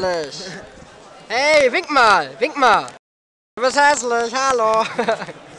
hässlich. Hey, wink mal, wink mal. Du bist hässlich, hallo.